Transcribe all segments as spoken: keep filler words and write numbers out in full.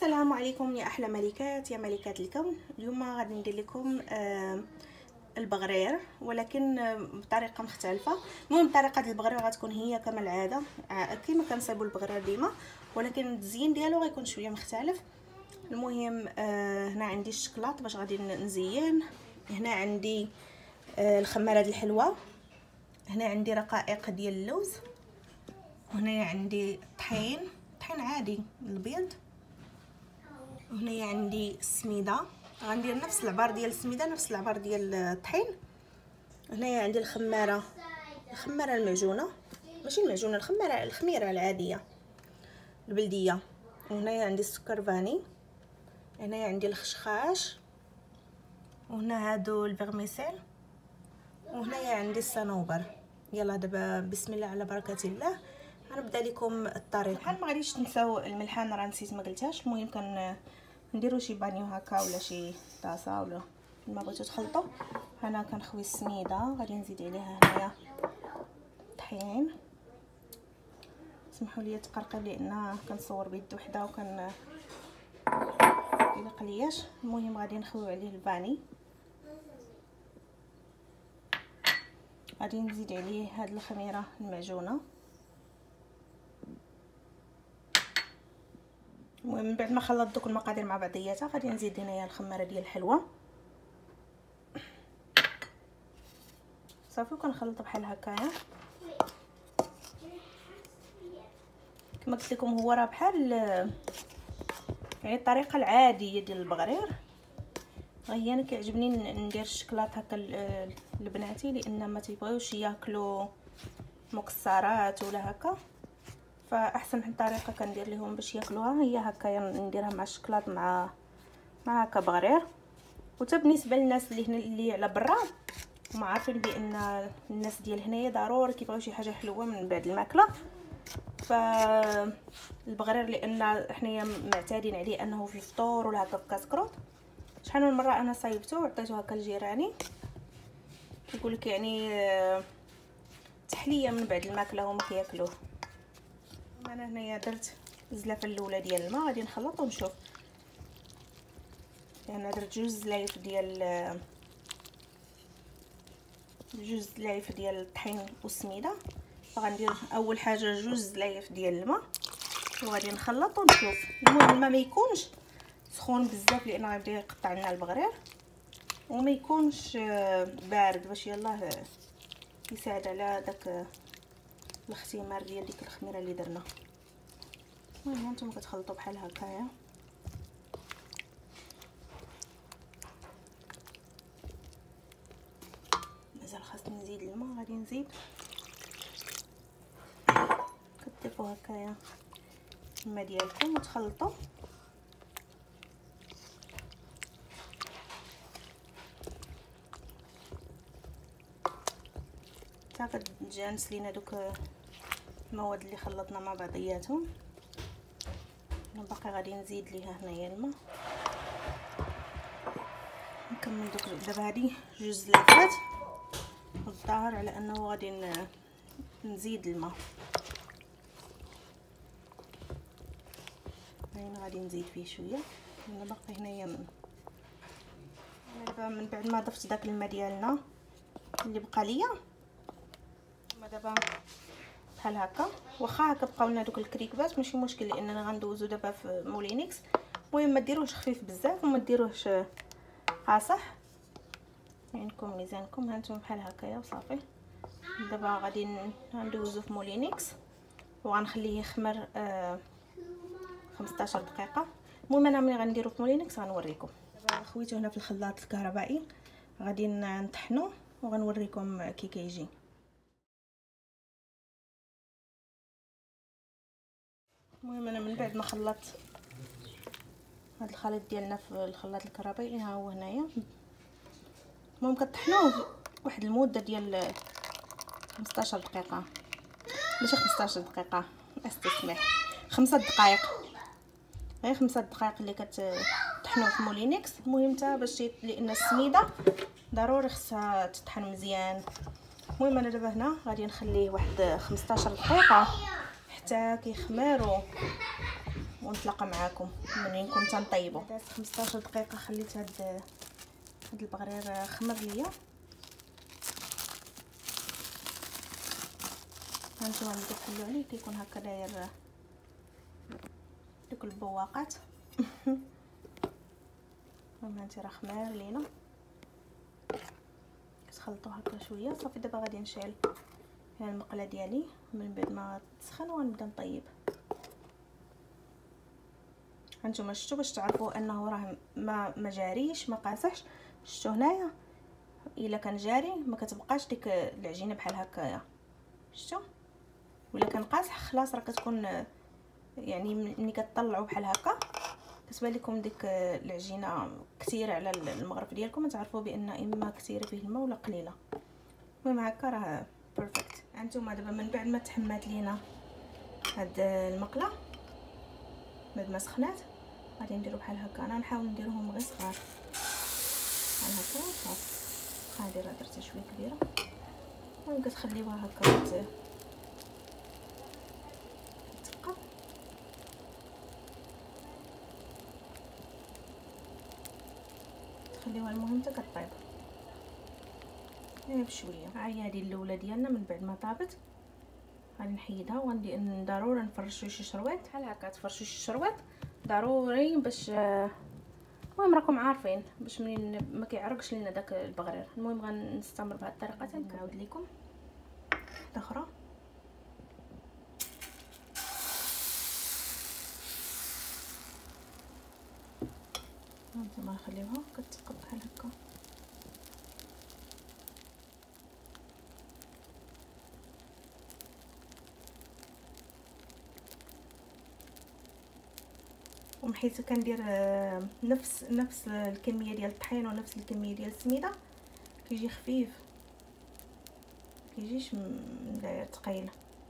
السلام عليكم يا احلى ملكات، يا ملكات الكون. اليوم غادي ندير لكم آه البغرير، ولكن آه بطريقه مختلفه. المهم طريقه البغرير غتكون هي كما العاده آه كما كنصايبوا البغرير ديما، ولكن التزيين ديالو غيكون شويه مختلف. المهم آه هنا عندي الشكلاط باش غادي نزين، هنا عندي آه الخماره ديال الحلوه، هنا عندي رقائق ديال اللوز، وهنا عندي طحين طحين عادي الابيض، وهنا عندي السميده غندير نفس العبار ديال السميده نفس العبار ديال الطحين. هنا عندي الخماره الخماره المعجونه، ماشي المعجونه، الخماره الخميره العاديه البلديه. وهنا عندي السكر فاني، هنا عندي الخشخاش، وهنا هادو الفيرميسيل، وهنا عندي الصنوبر. يلا دابا بسم الله على بركه الله غنبدا لكم الطريقه. بحال ما غاديش تنساو الملحان، راه نسيت ما قلتهاش. المهم كان نديرو شي بانيو هكا ولا شي طاسه ولا ما بغيتو تخلطوا. هنا كنخوي السميده، غادي نزيد عليها هنايا طحين. سمحوا لي تقرقب لان كنصور بيد وحده وكان يليق لياش. المهم غادي نخويو عليه الفاني، غادي نزيد عليه هاد الخميره المعجونه. المهم من بعد ما خلطت دوك المقادير مع بعضياتها غادي نزيد هنايا الخماره ديال الحلوه صافي، وكنخلط بحال هكايا. كما قلت لكم هو راه بحال يعني الطريقه العاديه ديال البغرير، هي انا كيعجبني ندير الشكلاط هكا لبناتي لان ما تيبغيوش ياكلوا مكسرات ولا هكا، فاحسن طريقه كندير لهم باش ياكلوها هي هكايا نديرها مع الشكلاط مع مع هكا بغرير. وتا بالنسبه للناس اللي هنا اللي على برا وما عارفين بان الناس ديال هنايا ضروري كيبغيو شي حاجه حلوه من بعد الماكله، فالبغرير لان حنايا معتادين عليه انه في الفطور ولا هكا في كاسكروط. شحال من مره انا صايبته وعطيته هكا لجيراني كيقول لك يعني تحليه من بعد الماكله هما كياكلوه. انا هنايا درت الزلافه الاولى ديال الماء، غادي نخلط ونشوف. انا درت جوج زلايف ديال جوج زلايف ديال الطحين والسميده، فغندير اول حاجه جوج زلايف ديال الماء وغادي نخلط ونشوف. المهم الماء ما يكونش سخون بزاف لان غيبدا يقطع لنا البغرير، وما يكونش بارد باش يلاه يساعد على داك الاختمار ديال ديك الخميره اللي درنا. المهم هانتوما كتخلطوا بحال هكايا. مازال خاصني نزيد الماء، غادي نزيد. كتضيفوا هكايا الماء ديالكم وتخلطوا. تا كتجانس لينا دوك المواد اللي خلطنا مع بعضياتهم. انا باقي غادي نزيد ليها هنايا الماء نكمل دوك. دابا هادي جوج زلافات والظاهر على انه غادي نزيد الماء. هنا غادي نزيد فيه شويه، انا باقي هنايا من دابا من بعد ما ضفت داك الماء ديالنا اللي بقى ليا. دابا بحال هكا، واخا هكا بقاو لنا دوك الكريكبات ماشي مشكل لاننا غندوزو دابا في مولينكس. المهم ما ديروهش خفيف بزاف وما ديروهش قاصح، عينكم ميزانكم. هانتوما بحال هكايا وصافي. دابا غادي ندوزو في مولينكس وغنخليه يخمر آه خمسطاش دقيقه. المهم انا ملي غنديرو في مولينكس غنوريكم. دابا خويتو هنا في الخلاط الكهربائي، غادي نطحنو وغنوريكم كي كيجي. المهم انا من بعد ما خلطت هاد الخليط ديالنا في الخلاط الكهربائي ها هو هنايا. المهم كطحنوه واحد المده ديال خمسطاش دقيقه، ماشي خمسطاش دقيقه استسمح، خمسة دقائق، غير خمسة دقائق اللي كتطحنوه في مولينكس. المهم تا باش لان السميده ضروري خصها تطحن مزيان. المهم انا دابا هنا غادي نخليه واحد خمسطاش دقيقه حتى كيخمر ونتلاقى معاكم منين كنت نطيبو. دازت خمسطاش دقيقه خليت هاد هاد البغرير خمر ليا. هانتوما ملي كتحلو عليه كيكون هكا داير دوك البواقات. هانتي راه خمار لينا، كتخلطو هكا شويه صافي. دابا غادي نشعل هنا المقله ديالي من بعد ما تسخن وغنبدا نطيب. هانتوما شفتوا باش تعرفوا انه راه ما ما جاريش ما قاصحش. شفتوا هنايا الا كان جاري ما كتبقاش ديك العجينه بحال هكايا، شفتوا؟ ولا كان قاصح خلاص راه كتكون يعني ملي كتطلعوا بحال هكا كتبان لكم ديك العجينه كثيره على المغرف ديالكم، تعرفوا بان اما كثيره فيه الماء ولا قليله. المهم هكا راه بيرفكت. هانتوما دابا من بعد ما تحمات لينا هاد المقله بعد ما سخنات غادي نديرو بحال هكا. انا نحاول نديرهم غير صغار بحال هكا صافي. هادي راه درتها شويه كبيره، المهم كتخليوها هكا تتقب. تخليوها المهم حتى كطيب غير بشويه. ها هي هذه الاولى ديالنا من بعد ما طابت غادي نحيدها وغندير ضروري نفرشوا شي شرويط بحال هكا. تفرشوا شي شرويط ضروري باش المهم راكم عارفين باش منين ما كيعرقش لينا داك البغرير. المهم غنستمر بهذه الطريقه حتى نعاود لكم واحده اخرى. هانتوما نخليوها كتقب بحال هكا. وحيت كندير نفس نفس الكميه ديال الطحين ونفس الكميه ديال السميده كيجي خفيف، كيجيش داير ثقيل.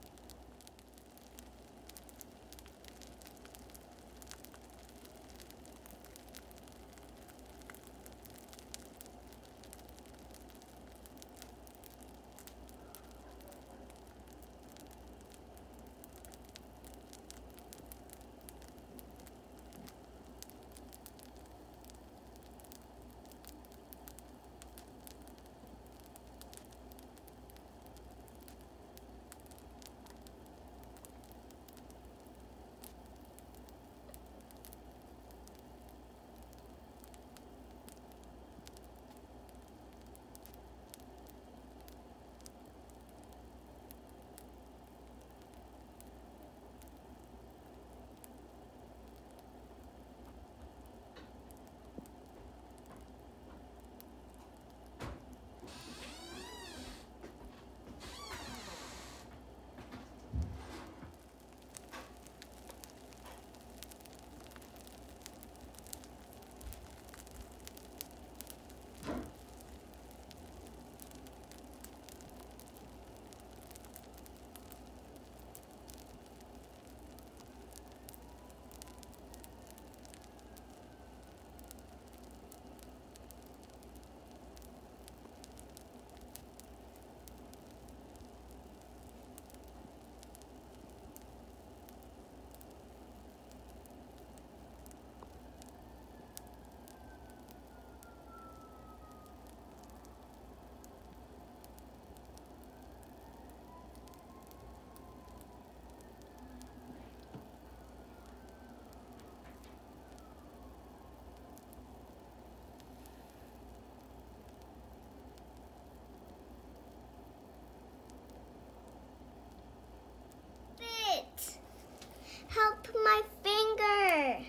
Help my finger.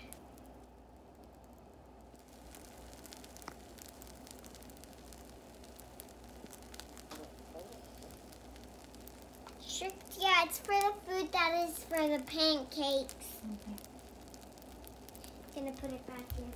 Sure, yeah, it's for the food that is for the pancakes. Okay. Gonna put it back here.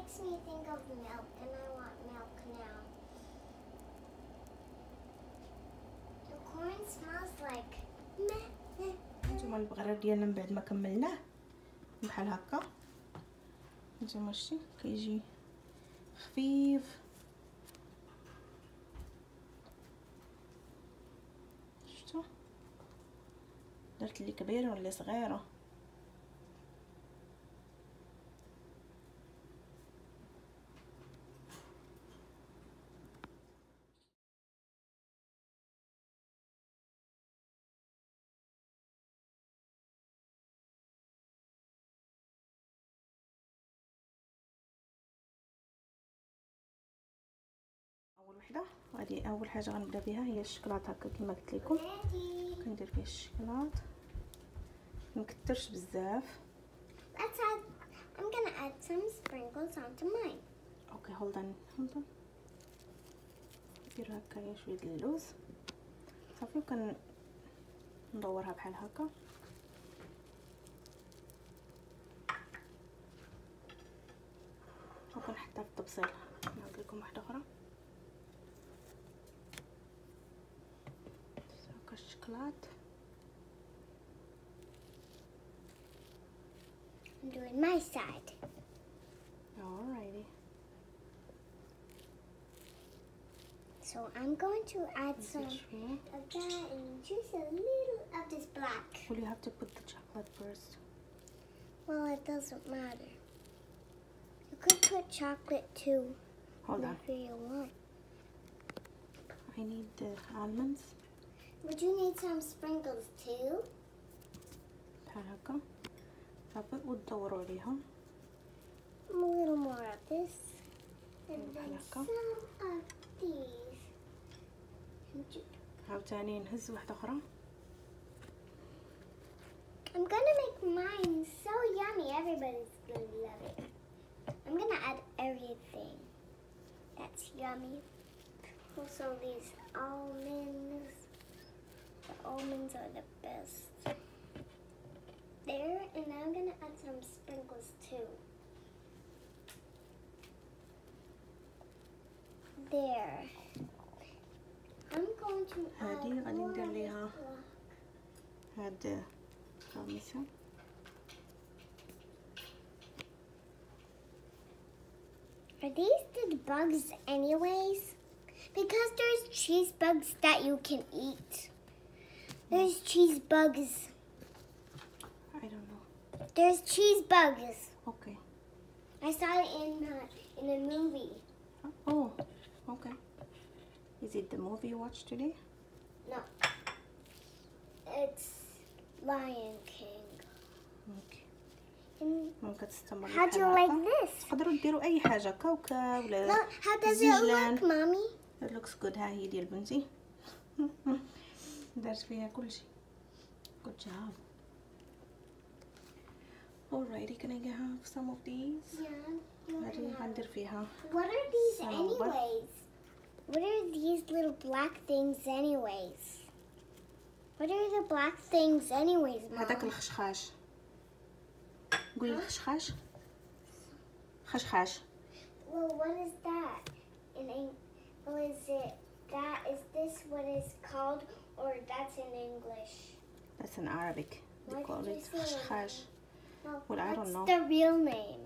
makes me think of milk, and I want milk now. The corn smells like meh. هانتوما البغرير ديالنا من بعد ما كملناه بحال هكا. هانتوما شتي كيجي خفيف. شفتوا درت اللي كبيره واللي صغيره. اول وحده غادي اول حاجه غنبدا بها هي الشكلاط. هكا كما قلت لكم كندير فيه الشكلاط، مكثرش بزاف. Let's add. I'm gonna add some sprinkles onto mine. اوكي هولد اون هولد اون. ندير هكايا شويه ديال اللوز صافي، وكندورها بحال هكا. وكنحطها في الطبسيل. نعاود لكم واحده اخرى. هكا الشكلاط. I'm doing my side. Alrighty. So I'm going to add Is some it true? of that and just a little of this black. Well, you have to put the chocolate first. Well, it doesn't matter. You could put chocolate too. Hold on. Whatever you want. I need the almonds. But you need some sprinkles too. بحال هكا صافي، وتدوروا عليهم. A little more of this. And then Malaka. some of these. And you- عاوتاني نهز واحده اخرى. I'm gonna make mine so yummy. Everybody's gonna love it. I'm gonna add everything that's yummy. Also these almonds. The almonds are the best. There, and now I'm gonna add some sprinkles too. There. I'm going to add هادي غادي more ندير of ليها this block. هاد الخامسه. Are these the bugs anyways? Because there's cheese bugs that you can eat. There's cheese bugs. I don't know. There's cheese bugs. Okay. I saw it in uh, in a movie. Oh, okay. Is it the movie you watched today? No. It's Lion King. Okay. And ممكن تستمر. how do you like this? تقدروا ديروا اي حاجه، كاوكا ولا No, how does it زيجلان. look, Mommy? It looks good. ها هي ديال بنتي. درت فيها كلشي. Good job. Alrighty, can I have some of these? Yeah. you هادي can have غندير فيها What are these صنوبر. anyways? What are these little black things anyways? What are the black things anyways, Mom? هذاك الخشخاش. قولي الخشخاش. خشخاش. Well, what is that? In Eng- well, is it that? Is this what it's called, or that's in English? That's in Arabic. They Why call did you it say it? خشخاش. Well, Well, I don't what's know. the real name?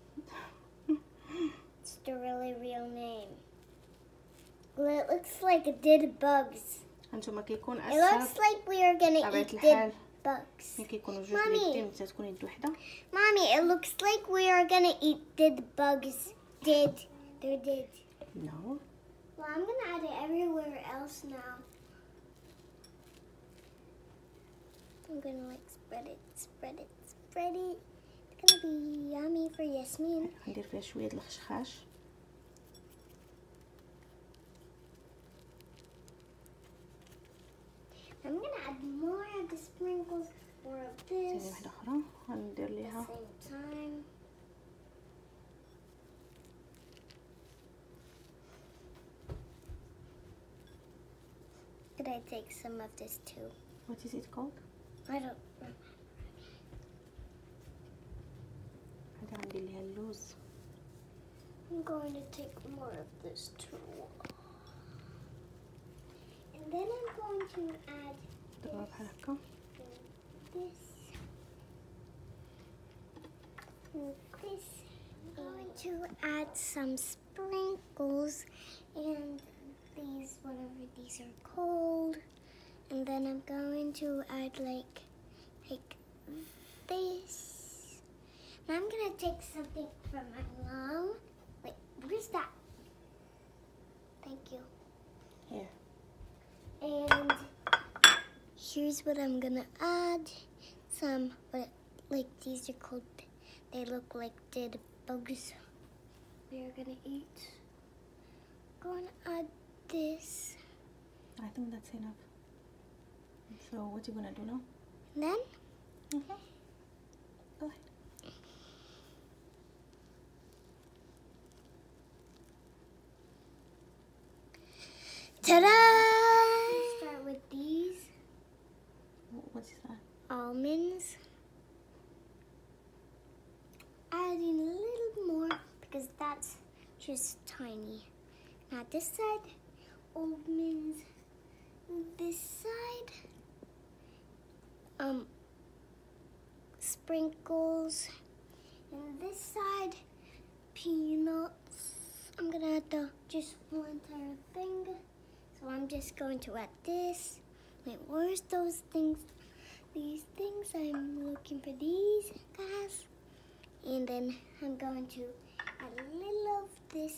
It's the really real name. Well, it looks like it did bugs. هانتوما كيكون It looks اسهل like we are gonna طبيعة eat الحال. did bugs. ملي كيكونوا جوج Mommy. اليدين حتى تكون يد وحده. Mommy, it looks like we are gonna eat did bugs. Did. There did. No. Well, I'm gonna add it everywhere else now. I'm gonna like spread it, spread it, spread it. It's gonna be yummy for Yasmin. غندير فيها شويه د الخشخاش. I'm gonna add more of the sprinkles, more of ثاني this واحده اخرى غندير at the ليها same time. Could I take some of this too? what is it called. I don't know. هذا غندير ليها اللوز. going to take more of this too. And then I'm going to add دابا بحال هكا. this. This. I'm going to add some sprinkles and these, whatever these are called. And then I'm going to add like, like this. And I'm gonna take something from my mom. Wait, where's that? Thank you. Here. And here's what I'm gonna add. Some, but like these are called, they look like dead bugs we're gonna eat. Going to add this. I think that's enough. So what you gonna do now? And then Mm-hmm. Go ahead. ta-da! Start with these What's that? almonds. Adding a little more because that's just tiny. Now this side, almonds. This side, um, sprinkles. And this side, peanuts. I'm gonna add the just one entire thing. So I'm just going to add this. Wait, where's those things? These things, I'm looking for these guys. And then I'm going to add a little of this.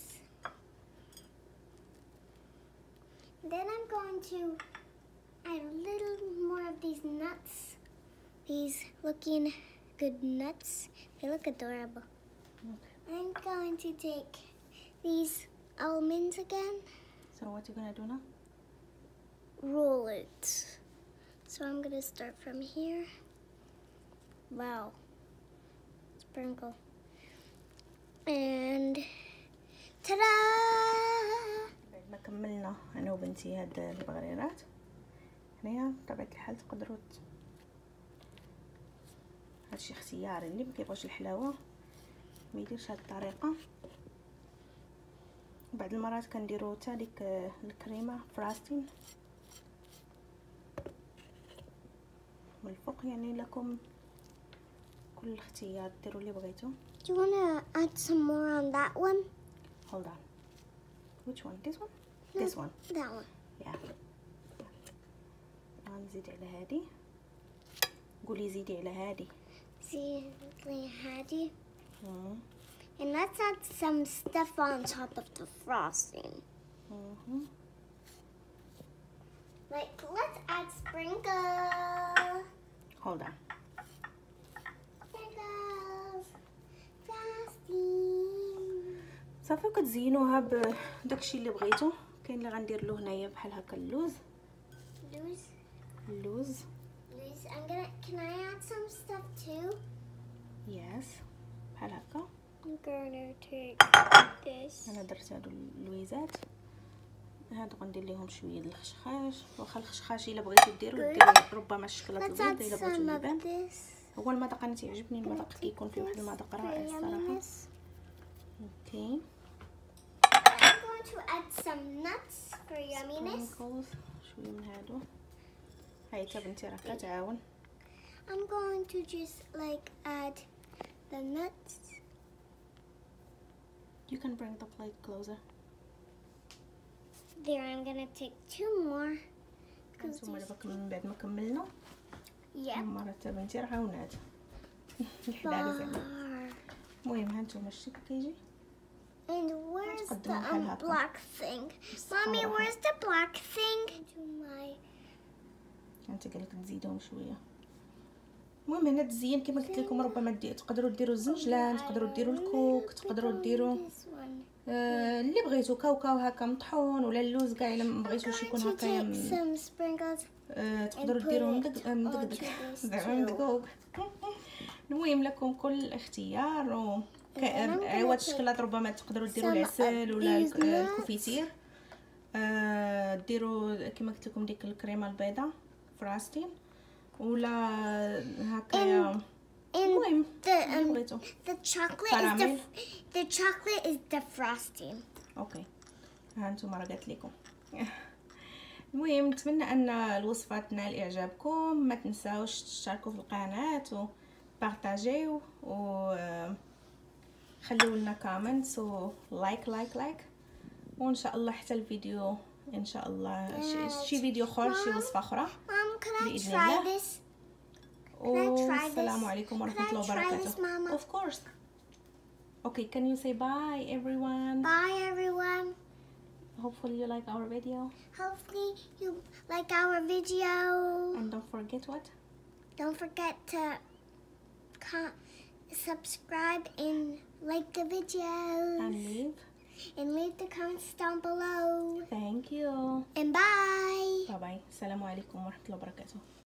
Then I'm going to add a little more of these nuts. These looking good nuts. They look adorable. Okay. I'm going to take these almonds again. So what you gonna do now? Roll it. So I'm gonna start from here. Wow. Sprinkle. And ta-da! بعد ما كملنا انا وبنتي هاد البغريرات هنايا بطبيعة الحال تقدروا ت- هادشي اختياري، اللي مكيبغيش الحلاوة ما يديرش هاد الطريقة. بعض المرات كنديرو حتى ديك الكريمة فراستين من الفوق، يعني لكم كل الاختيار، ديروا اللي بغيتو. Do you want to add some more on that one? Hold on. Which one? This one? This one. That one. Yeah. غنزيد على هادي. قولي زيدي على هادي. See, like Hattie. مم. And let's add some stuff on top of the frosting. مهم. Like, let's add sprinkle. Hold on. Sprinkles. Frosting. صافي كتزينوها بداكشي اللي بغيتو. كاين اللي غندير له هنايا بحال هكا اللوز. Lose. اللوز. Lose. I'm gonna, can I add some stuff too? Yes. بحال هكا. I'm gonna take this. انا درت هادو اللويزات. هادو غندير ليهم شويه د الخشخاش، واخا الخشخاش الا بغيتو ديروا ديروا ربما الشكلاط Let's البيض add الا بغيتو some of يبان. this. هو المذاق انا تيعجبني المذاق كيكون فيه واحد المذاق رائع الصراحه. اوكي. I'm going to add some nuts for yumminess. sprinkles شويه من هادو. هاي تا بنتي راه كتعاون. I'm going to just like add the nuts. You can bring the plate closer. There, I'm gonna take two more. Because ثم there's دابا من بعد ما كملنا yep. مرة تا بنتي راه عاونات. الحداري زعما. Far. المهم ها نتوما شتي كيجي. And where's the تقدموا بحال um, هكا. black thing? Mommy, صراحة. where's the black thing? To my انت قالك تزيدهم شويه. المهم هنا تزين كما قلت لكم، ربما دي تقدروا ديروا الزنجلان، تقدروا ديروا الكوك، تقدروا ديروا this one. آه اللي بغيتو، كاوكاو هكا مطحون ولا اللوز كاع الا ما I'm بغيتوش يكون going to هكا take يم- some sprinkles. آه تقدروا put ديروا it مدق مدقدق onto this زعما too. مدقوق. المهم لكم كل اختيار، و And then I'm gonna عوض take الشكلاط ربما تقدروا ديروا some of العسل ولا these الك- الكوفيتير. آه ديروا كما قلت لكم ديك الكريمه البيضاء فراستين، ولا هكايا المهم the اللي um, بغيتو. the chocolate is the Caramel. the chocolate is the frosting. اوكي ها انتم راه قالت لكم. المهم نتمنى ان الوصفه تنال اعجابكم، ما تنساوش تشتركوا في القناه وبارطاجيو و خليوا لنا كومنتس و لايك لايك لايك، وان شاء الله حتى الفيديو ان شاء الله شي, شي فيديو اخر، شي وصفه اخرى Mom, can I بإذن try الله. this? I try والسلام this? عليكم ورحمه Can I الله try وبركاته. this, Mama? Of course. Okay, can you say bye everyone? Bye, everyone. Hopefully you like our video, Hopefully you like our video. and don't forget what? Don't forget to co- subscribe and like the video. And leave. And leave the comments down below. Thank you. And bye. Bye bye. السلام عليكم ورحمة الله وبركاته.